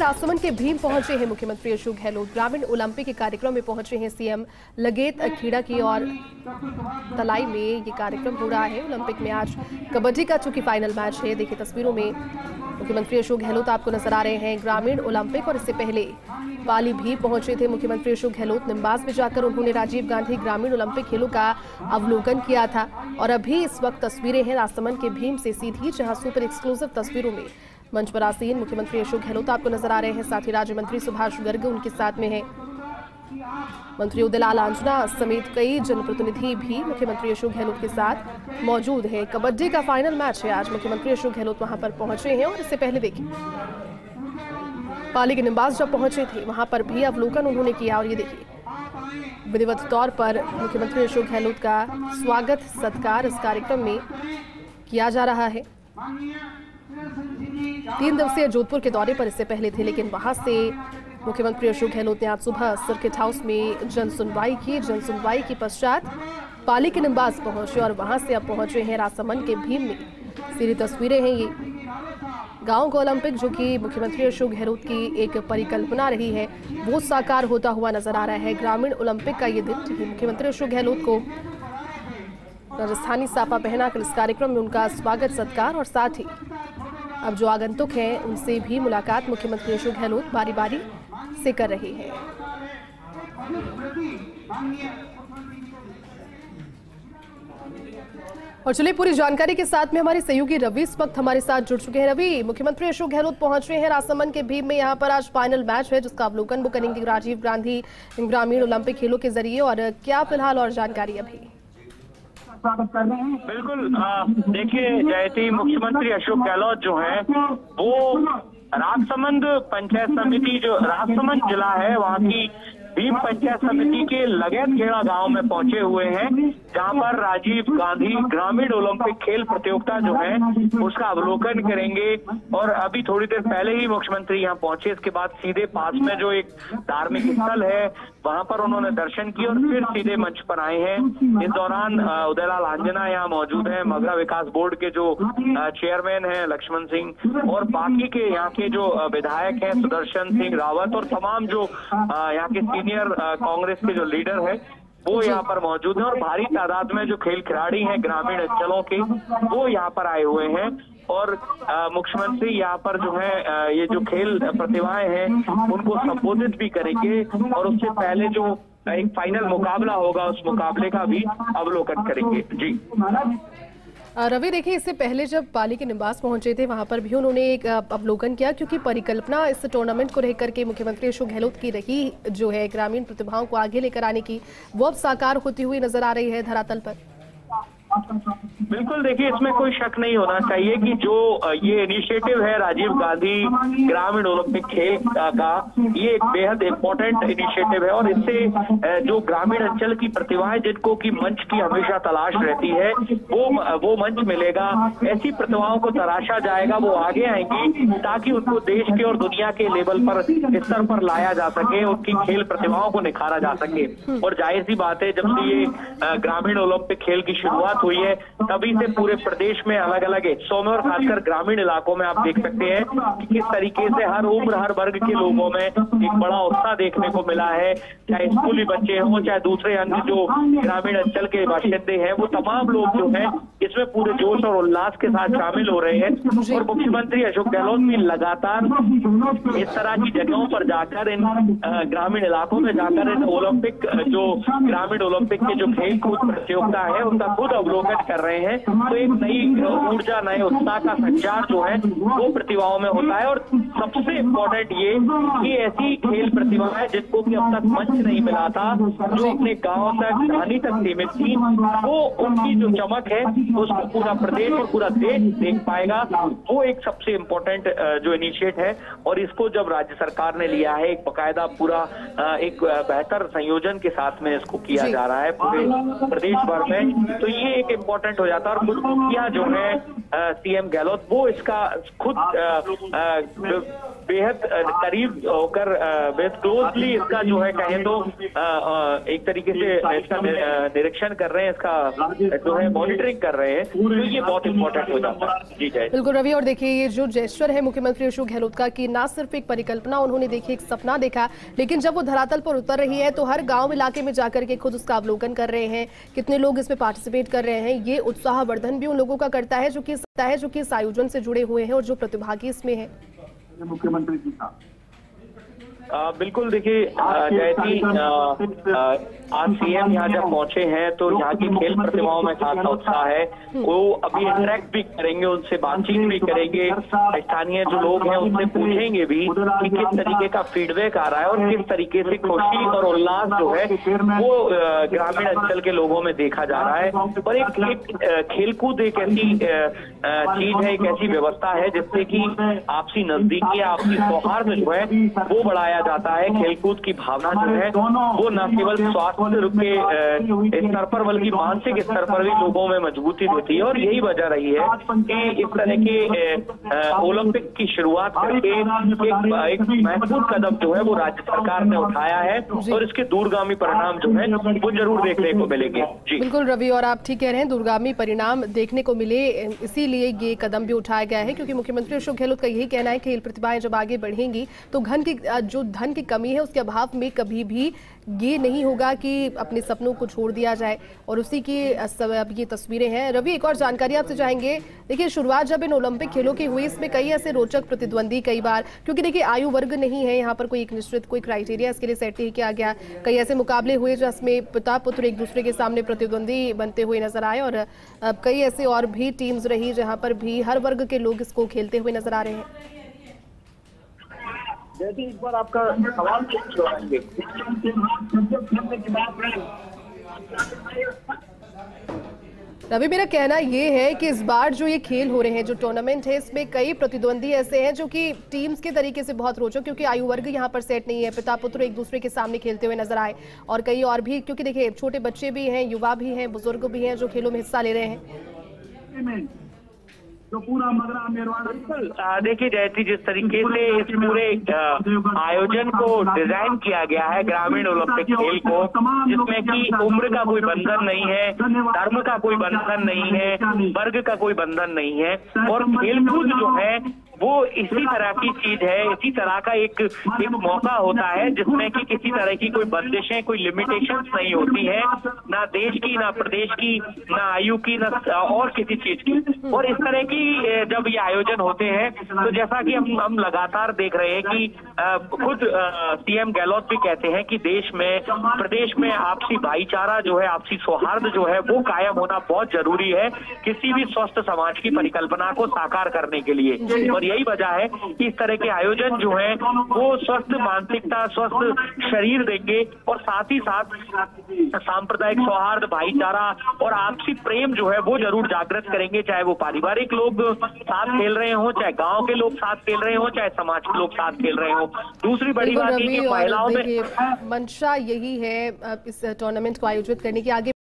राजसमंद के भीम पहुंचे हैं मुख्यमंत्री अशोक गहलोत। ग्रामीण ओलंपिक के कार्यक्रम में पहुंचे हैं सीएम। लगेत खेड़ा की और तलाई में ये कार्यक्रम हो रहा है। ओलंपिक में आज कबड्डी का चूंकि फाइनल मैच है। देखिए तस्वीरों में मुख्यमंत्री अशोक गहलोत आपको नजर आ रहे हैं ग्रामीण ओलंपिक। और इससे पहले पाली भी पहुंचे थे मुख्यमंत्री अशोक गहलोत। निम्बास में जाकर उन्होंने राजीव गांधी ग्रामीण ओलंपिक खेलों का अवलोकन किया था। और अभी इस वक्त तस्वीरें हैं राजसमंद के भीम से सीधी, जहां सुपर एक्सक्लूसिव तस्वीरों में मंच पर आसीन मुख्यमंत्री अशोक गहलोत आपको नजर आ रहे हैं। साथ ही राज्य मंत्री सुभाष गर्ग उनके साथ में है। मंत्री उदयलाल आंजना समेत कई जनप्रतिनिधि भी मुख्यमंत्री अशोक गहलोत के साथ मौजूद हैं। कबड्डी का फाइनल मैच है आज। मुख्यमंत्री अशोक गहलोत वहां पर पहुंचे हैं। और इससे पहले देखिए पाली के निम्बास जब पहुंचे थे वहां पर भी अवलोकन उन्होंने किया। और ये देखिए विधिवत तौर पर मुख्यमंत्री अशोक गहलोत का स्वागत सत्कार इस कार्यक्रम में किया जा रहा है। 3 दिवसीय जोधपुर के दौरे पर इससे पहले थे, लेकिन वहां से मुख्यमंत्री अशोक गहलोत ने आज सुबह सर्किट हाउस में जनसुनवाई की। जनसुनवाई के पश्चात पाली के निम्बास पहुंचे और वहां से अब पहुंचे हैं राजसमंद के भीम में। सीधी तस्वीरें हैं ये। गांव का ओलंपिक जो कि मुख्यमंत्री अशोक गहलोत की एक परिकल्पना रही है, वो साकार होता हुआ नजर आ रहा है। ग्रामीण ओलंपिक का ये दिन मुख्यमंत्री अशोक गहलोत को राजस्थानी साफा पहनाकर इस कार्यक्रम में उनका स्वागत सत्कार और साथ ही अब जो आगंतुक हैं उनसे भी मुलाकात मुख्यमंत्री अशोक गहलोत बारी बारी से कर रहे हैं। और चलिए पूरी जानकारी के साथ में हमारे सहयोगी रवि इस वक्त हमारे साथ जुड़ चुके हैं। रवि, मुख्यमंत्री अशोक गहलोत पहुंचे हैं राजसमंद के भीम में। यहाँ पर आज फाइनल मैच है जिसका अवलोकन वो करेंगे राजीव गांधी ग्रामीण ओलंपिक खेलों के जरिए। और क्या फिलहाल और जानकारी अभी? बिल्कुल, देखिए जयती, मुख्यमंत्री अशोक गहलोत जो है वो राजसमंद पंचायत समिति, जो राजसमंद जिला है वहाँ की भीम पंचायत समिति के लगेत खेड़ा गांव में पहुंचे हुए हैं, जहां पर राजीव गांधी ग्रामीण ओलंपिक खेल प्रतियोगिता जो है उसका अवलोकन करेंगे। और अभी थोड़ी देर पहले ही मुख्यमंत्री यहां पहुंचे। इसके बाद सीधे पास में जो एक धार्मिक स्थल है वहां पर उन्होंने दर्शन किए और फिर सीधे मंच पर आए हैं। इस दौरान उदयलाल आंजना यहाँ मौजूद हैं, मगरा विकास बोर्ड के जो चेयरमैन हैं लक्ष्मण सिंह, और बाकी के यहाँ के जो विधायक हैं सुदर्शन सिंह रावत, और तमाम जो यहाँ के सीनियर कांग्रेस के जो लीडर है वो यहाँ पर मौजूद हैं। और भारी तादाद में जो खेल खिलाड़ी हैं ग्रामीण अंचलों के वो यहाँ पर आए हुए हैं। और मुख्यमंत्री यहाँ पर जो है ये जो खेल प्रतिभाएं हैं उनको संबोधित भी करेंगे। और उससे पहले जो एक फाइनल मुकाबला होगा उस मुकाबले का भी अवलोकन करेंगे। जी रवि, देखिए इससे पहले जब पाली के निम्बास पहुंचे थे वहां पर भी उन्होंने एक अवलोकन किया, क्योंकि परिकल्पना इस टूर्नामेंट को लेकर के मुख्यमंत्री अशोक गहलोत की रही जो है ग्रामीण प्रतिभाओं को आगे लेकर आने की, वो अब साकार होती हुई नजर आ रही है धरातल पर। बिल्कुल, देखिए इसमें कोई शक नहीं होना चाहिए कि जो ये इनिशिएटिव है राजीव गांधी ग्रामीण ओलंपिक खेल का, ये एक बेहद इम्पोर्टेंट इनिशिएटिव है। और इससे जो ग्रामीण अंचल की प्रतिभाएं जिनको की मंच की हमेशा तलाश रहती है वो मंच मिलेगा। ऐसी प्रतिभाओं को तराशा जाएगा, वो आगे आएंगी ताकि उनको देश के और दुनिया के लेवल पर स्तर पर लाया जा सके, उनकी खेल प्रतिभाओं को निखारा जा सके। और जाहिर सी बात है जब से ये ग्रामीण ओलंपिक खेल की शुरुआत हुई है तभी से पूरे प्रदेश में अलग अलग हिस्सों में और खासकर ग्रामीण इलाकों में आप देख सकते हैं कि किस तरीके से हर उम्र हर वर्ग के लोगों में एक बड़ा उत्साह देखने को मिला है। चाहे स्कूली बच्चे हों, चाहे दूसरे अन्य जो ग्रामीण अंचल के बाशिंदे हैं, वो तमाम लोग जो हैं इसमें पूरे जोश और उल्लास के साथ शामिल हो रहे हैं। और मुख्यमंत्री अशोक गहलोत भी लगातार इस तरह की जगहों पर जाकर, इन ग्रामीण इलाकों में जाकर इन ओलंपिक जो ग्रामीण ओलंपिक के जो खेल कूद प्रतियोगिता है उनका खुद अवलोकन कर रहे हैं। तो एक नई ऊर्जा, नए उत्साह का संचार जो है वो प्रतिभाओं में होता है। और सबसे इम्पोर्टेंट ये कि ऐसी खेल प्रतिभाएं जिनको कि अब तक मंच नहीं मिला था, जो अपने गांव तक ढानी तक सीमित थी, वो उनकी जो चमक है उसको पूरा प्रदेश और पूरा देश देख पाएगा। वो एक सबसे इम्पोर्टेंट जो इनिशिएट है। और इसको जब राज्य सरकार ने लिया है एक बाकायदा पूरा एक बेहतर संयोजन के साथ में इसको किया जा रहा है पूरे प्रदेश भर में, तो ये एक इम्पोर्टेंट हो जाता है। और खुद जो है सीएम गहलोत वो इसका खुद बेहद करीब होकर बेहद क्लोजली इसका जो है कहें तो एक तरीके से इसका निरीक्षण कर रहे हैं, इसका जो है मॉनिटरिंग कर रहे हैं, तो ये बहुत इंपॉर्टेंट हो जाता है। जी जय। बिल्कुल रवि, और देखिए ये जो जेस्चर है मुख्यमंत्री अशोक गहलोत का कि ना सिर्फ एक परिकल्पना उन्होंने देखी, एक सपना देखा, लेकिन जब वो धरातल पर उतर रही है तो हर गांव इलाके में जाकर के खुद उसका अवलोकन कर रहे हैं, कितने लोग इसमें पार्टिसिपेट कर रहे हैं, ये उत्साहवर्धन भी उन लोगों का करता है जो कि इस आयोजन से जुड़े हुए हैं और जो प्रतिभागी इसमें है। मुख्यमंत्री जी का बिल्कुल देखिए जयती, आज सीएम यहाँ जब पहुंचे हैं तो यहाँ की खेल प्रतिभाओं में खासा उत्साह है। वो अभी इंटरेक्ट भी करेंगे, उनसे बातचीत भी करेंगे, स्थानीय जो लोग हैं उनसे पूछेंगे भी कि किस तरीके का फीडबैक आ रहा है और किस तरीके से खुशी और उल्लास जो है वो ग्रामीण अंचल के लोगों में देखा जा रहा है। पर एक खेलकूद एक ऐसी चीज है, एक ऐसी व्यवस्था है जिससे कि आपसी नजदीकी, आपसी सौहार्द जो है वो बढ़ाया जाता है। खेलकूद की भावना जो है वो न केवल स्वास्थ्य के स्तर पर बल्कि मानसिक स्तर पर भी लोगों में मजबूती देती है, और यही वजह रही है कि इस तरह के ओलंपिक की शुरुआत करके एक महत्वपूर्ण कदम जो है वो राज्य सरकार ने उठाया है और इसके दूरगामी परिणाम जो है वो जरूर देखने को मिलेंगे। जी बिल्कुल रवि, और आप ठीक कह रहे हैं, दूरगामी परिणाम देखने को मिले, इसीलिए ये कदम भी उठाया गया है, क्योंकि मुख्यमंत्री अशोक गहलोत का यही कहना है कि खेल प्रतिभाएं जब आगे बढ़ेंगी तो जो धन की कमी है उसके अभाव में कभी भी ये नहीं होगा कि अपने सपनों को छोड़ दिया जाए, और उसी की अब ये तस्वीरें हैं। रवि, एक और जानकारी आपसे चाहेंगे। देखिए शुरुआत जब इन ओलंपिक खेलों की हुई, इसमें कई ऐसे रोचक प्रतिद्वंदी कई बार, क्योंकि देखिए आयु वर्ग नहीं है यहाँ पर कोई एक निश्चित कोई क्राइटेरिया इसके लिए सेट नहीं किया गया, कई ऐसे मुकाबले हुए जिसमें पिता पुत्र एक दूसरे के सामने प्रतिद्वंदी बनते हुए नजर आए, और कई ऐसे और भी टीम्स रही जहाँ पर भी हर वर्ग के लोग इसको खेलते हुए नजर आ रहे हैं। जैसे इस बार आपका सवाल दोहराएंगे। रवि, मेरा कहना ये है कि इस बार जो ये खेल हो रहे हैं, जो टूर्नामेंट है, इसमें कई प्रतिद्वंदी ऐसे हैं जो कि टीम्स के तरीके से बहुत रोचक, क्योंकि आयु वर्ग यहाँ पर सेट नहीं है, पिता पुत्र एक दूसरे के सामने खेलते हुए नजर आए, और कई और भी, क्योंकि देखिए छोटे बच्चे भी हैं, युवा भी हैं, बुजुर्ग भी हैं जो खेलों में हिस्सा ले रहे हैं। तो पूरा मगरा मेरवाड़ा। देखिए जयती, जिस तरीके से इस पूरे आयोजन को डिजाइन किया गया है, ग्रामीण ओलंपिक खेल को, जिसमें कि उम्र का कोई बंधन नहीं है, धर्म का कोई बंधन नहीं है, वर्ग का कोई बंधन नहीं है, और खेलकूद जो है वो इसी तरह की चीज है, इसी तरह का एक मौका होता है जिसमें कि किसी तरह की कोई बंदिशें, कोई लिमिटेशंस नहीं होती है, ना देश की, ना प्रदेश की, ना आयु की, ना और किसी चीज की। और इस तरह की जब ये आयोजन होते हैं तो जैसा कि हम लगातार देख रहे हैं कि खुद सीएम गहलोत भी कहते हैं कि देश में, प्रदेश में आपसी भाईचारा जो है, आपसी सौहार्द जो है वो कायम होना बहुत जरूरी है किसी भी स्वस्थ समाज की परिकल्पना को साकार करने के लिए। और यही वजह है कि इस तरह के आयोजन जो है वो स्वस्थ मानसिकता, स्वस्थ शरीर देंगे, और साथ ही साथ सांप्रदायिक सौहार्द, भाईचारा और आपसी प्रेम जो है वो जरूर जागृत करेंगे, चाहे वो पारिवारिक लोग साथ खेल रहे हो, चाहे गांव के लोग साथ खेल रहे हो, चाहे समाज के लोग साथ खेल रहे हो। दूसरी बड़ी बात ये कि महिलाओं में मंशा यही है इस टूर्नामेंट को आयोजित करने की। आगे